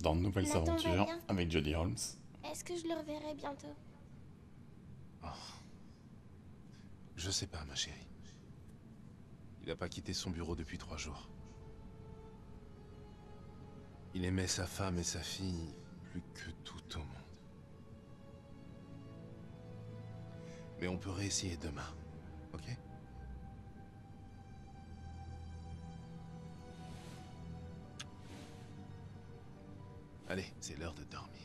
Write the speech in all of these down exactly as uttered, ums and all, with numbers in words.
dans de nouvelles Nathan va aventures bien. avec Jodie Holmes. Est-ce que je le reverrai bientôt? Je sais pas, ma chérie. Il a pas quitté son bureau depuis trois jours. Il aimait sa femme et sa fille plus que tout au monde. Mais on peut réessayer demain, ok? Allez, c'est l'heure de dormir.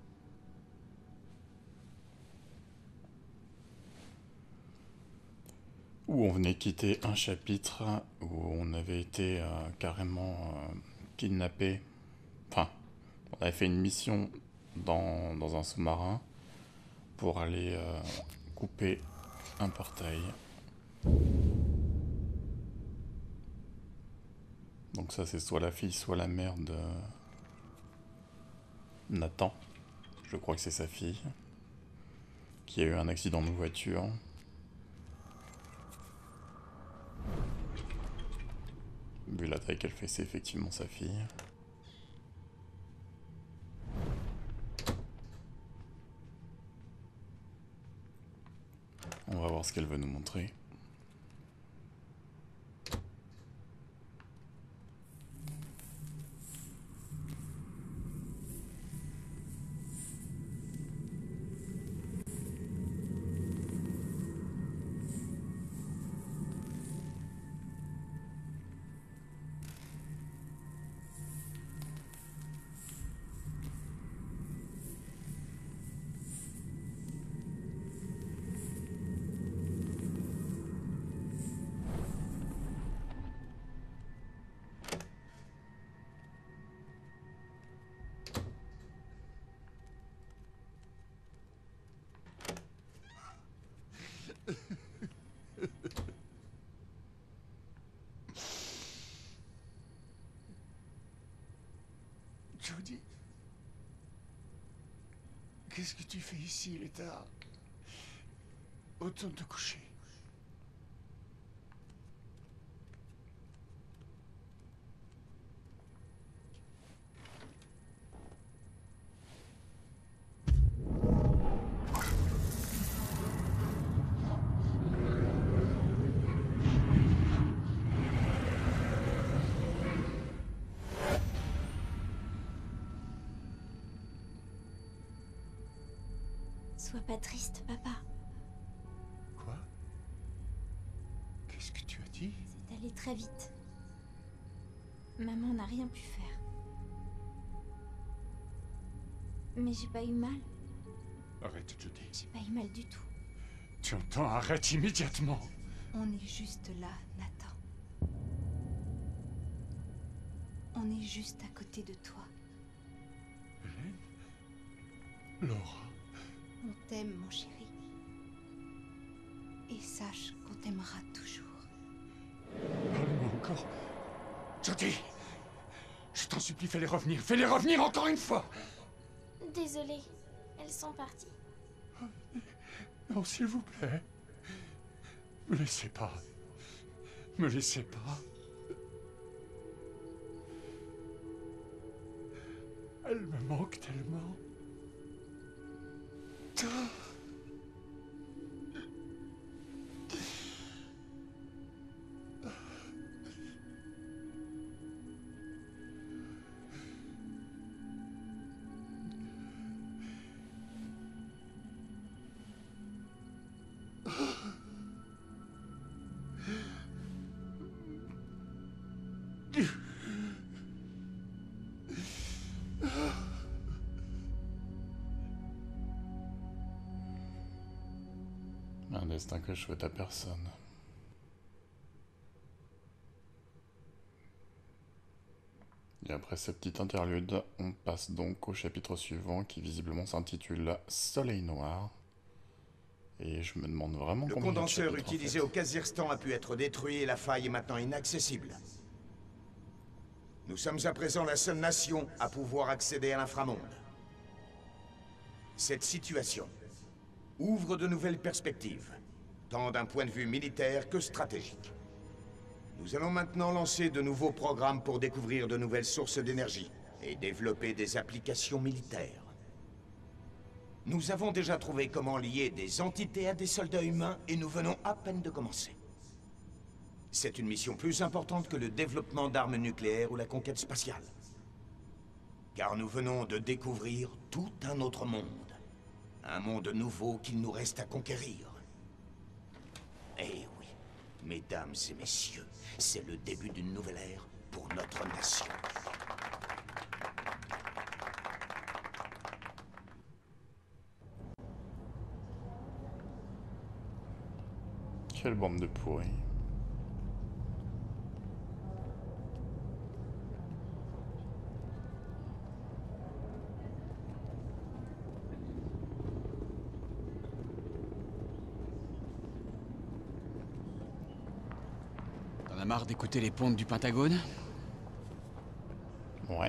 Où on venait quitter un chapitre où on avait été euh, carrément euh, kidnappé. Enfin, on avait fait une mission dans, dans un sous-marin pour aller euh, couper un portail. Donc ça c'est soit la fille soit la mère de Nathan. Je crois que c'est sa fille qui a eu un accident de voiture. Vu la taille qu'elle fait, c'est effectivement sa fille. On va voir ce qu'elle veut nous montrer. Jodie, qu'est-ce que tu fais ici, il est tard? Autant te coucher. Sois pas triste, papa. Quoi? Qu'est-ce que tu as dit? C'est allé très vite. Maman n'a rien pu faire. Mais j'ai pas eu mal. Arrête, Jodie. J'ai pas eu mal du tout. Tu entends? Arrête immédiatement. On est juste là, Nathan. On est juste à côté de toi. Hélène? Laura? On t'aime, mon chéri. Et sache qu'on t'aimera toujours. Parle-moi encore. Jodie! Je t'en supplie, fais-les revenir. Fais-les revenir encore une fois! Désolée, elles sont parties. Non, s'il vous plaît. Me laissez pas. Me laissez pas. Elle me manque tellement. Un destin que je souhaite à personne. Et après cette petite interlude, on passe donc au chapitre suivant qui visiblement s'intitule Soleil Noir. Et je me demande vraiment Le combien il y a de condenseur chapitres, en utilisé fait. au Kazakhstan a pu être détruit et la faille est maintenant inaccessible. Nous sommes à présent la seule nation à pouvoir accéder à l'inframonde. Cette situation ouvre de nouvelles perspectives, tant d'un point de vue militaire que stratégique. Nous allons maintenant lancer de nouveaux programmes pour découvrir de nouvelles sources d'énergie, et développer des applications militaires. Nous avons déjà trouvé comment lier des entités à des soldats humains et nous venons à peine de commencer. C'est une mission plus importante que le développement d'armes nucléaires ou la conquête spatiale. Car nous venons de découvrir tout un autre monde. Un monde nouveau qu'il nous reste à conquérir. Eh oui, mesdames et messieurs, c'est le début d'une nouvelle ère pour notre nation. Quelle bande de pourris. T'en as marre d'écouter les pontes du Pentagone? Ouais.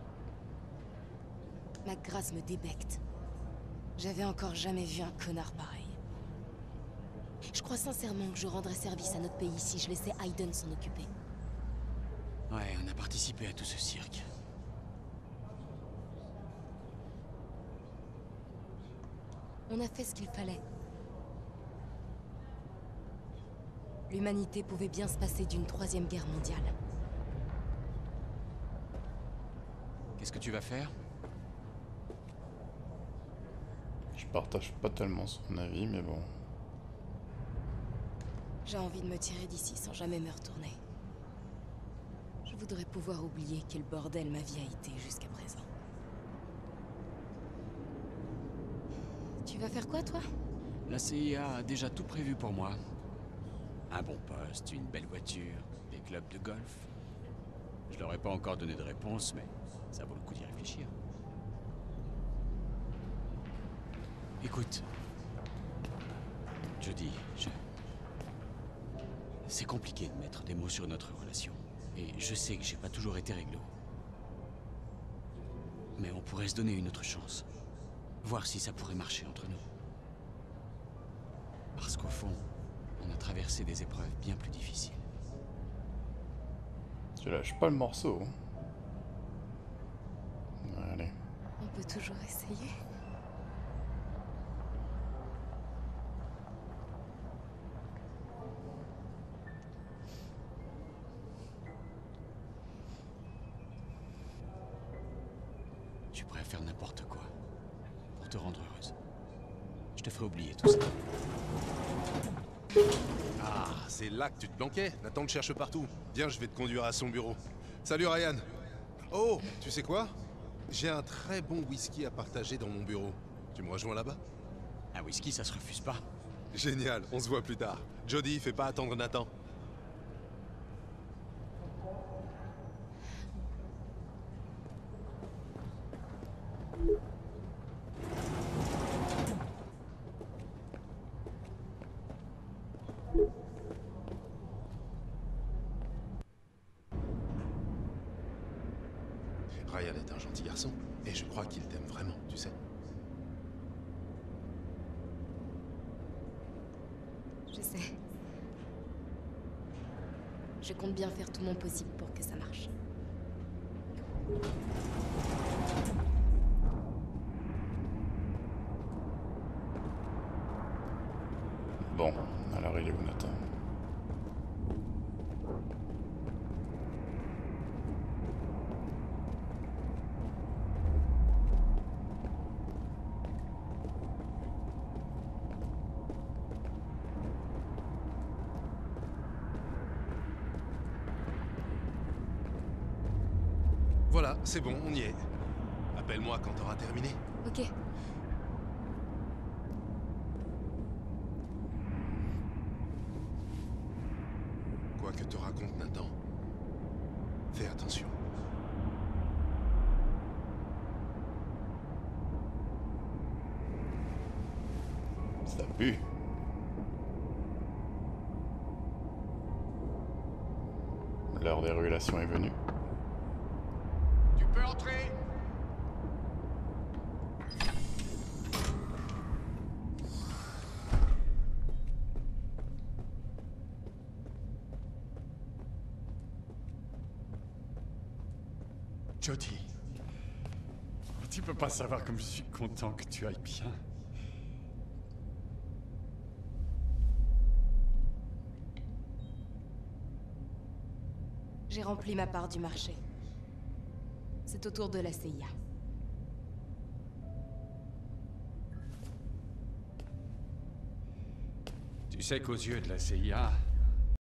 Ma grâce me débecte. J'avais encore jamais vu un connard pareil. Je crois sincèrement que je rendrais service à notre pays si je laissais Aiden s'en occuper. Ouais, on a participé à tout ce cirque. On a fait ce qu'il fallait. L'humanité pouvait bien se passer d'une troisième guerre mondiale. Qu'est-ce que tu vas faire? Je partage pas tellement son avis, mais bon. J'ai envie de me tirer d'ici sans jamais me retourner. Je voudrais pouvoir oublier quel bordel ma vie a été jusqu'à présent. Tu vas faire quoi, toi? La C I A a déjà tout prévu pour moi. Un bon poste, une belle voiture, des clubs de golf. Je leur ai pas encore donné de réponse, mais ça vaut le coup d'y réfléchir. Écoute, Jodie, je... C'est compliqué de mettre des mots sur notre relation. Et je sais que j'ai pas toujours été réglo. Mais on pourrait se donner une autre chance. Voir si ça pourrait marcher entre nous. Parce qu'au fond, on a traversé des épreuves bien plus difficiles. Tu lâches pas le morceau. Allez. On peut toujours essayer. Je suis prêt à faire n'importe quoi pour te rendre heureuse. Je te ferai oublier tout ça. Ah, c'est là que tu te planquais. Nathan te cherche partout. Viens, je vais te conduire à son bureau. Salut Ryan. Oh, tu sais quoi? J'ai un très bon whisky à partager dans mon bureau. Tu me rejoins là-bas? Un whisky, ça se refuse pas. Génial, on se voit plus tard. Jodie, fais pas attendre Nathan. Ryan est un gentil garçon, et je crois qu'il t'aime vraiment, tu sais. Je sais. Je compte bien faire tout mon possible pour que ça marche. Bon, alors il est où Nathan? Voilà, c'est bon, on y est. Appelle-moi quand t'auras terminé. Ok. Quoi que te raconte Nathan, fais attention. Ça pue. L'heure des régulations est venue. Tu peux entrer. Jodie, Tu peux pas savoir comme je suis content que tu ailles bien. J'ai rempli ma part du marché. C'est au tour de la C I A. Tu sais qu'aux yeux de la C I A,